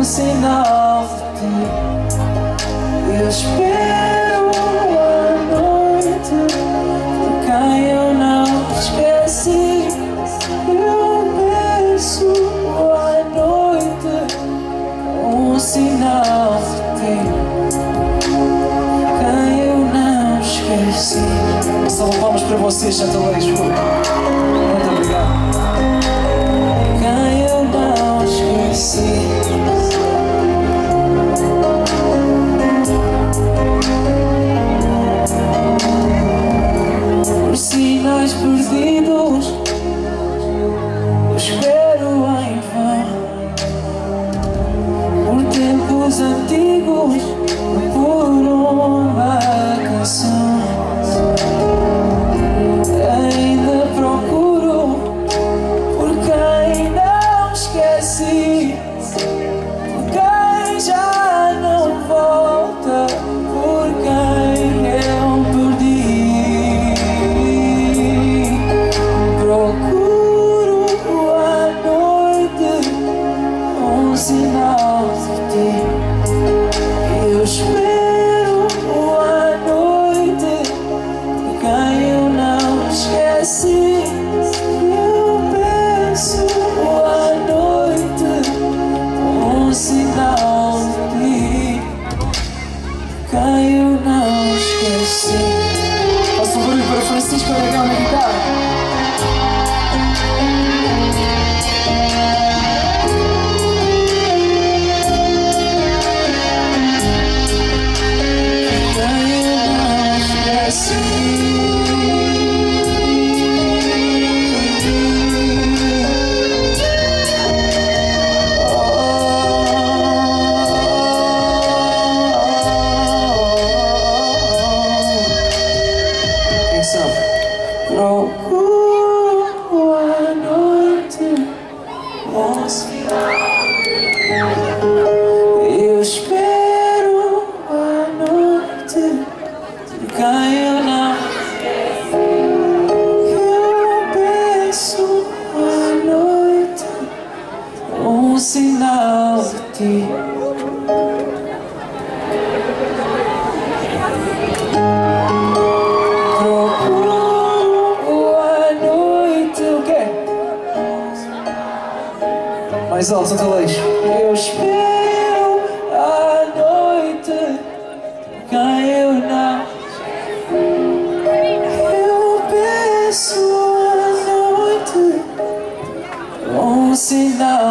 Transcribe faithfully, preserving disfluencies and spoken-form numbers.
um sinal de ti. Eu espero a noite de quem eu não esqueci. Eu peço à noite um sinal de ti, quem eu não esqueci. Só vamos para vocês, Chantalejo. Muito obrigado. Quem eu não esqueci. Por sinais perdidos eu espero em vão, por tempos antigos, por uma canção. Ainda procuro por quem não esqueci, por quem já não volta, por quem eu perdi. Procuro à noite um sinal de ti. Eu espero à noite de quem eu não esqueci. Eu peço à noite um sinal de ti, quem eu não esqueci. Faço um barulho para Francisco Aragão na guitarra. Procuro à noite um sinal. Eu espero à noite de quem eu não esqueci. Eu peço à noite um sinal de ti. Mais alto, Chantalejo. Eu espero à noite quem eu não. Eu peço à noite um sinal.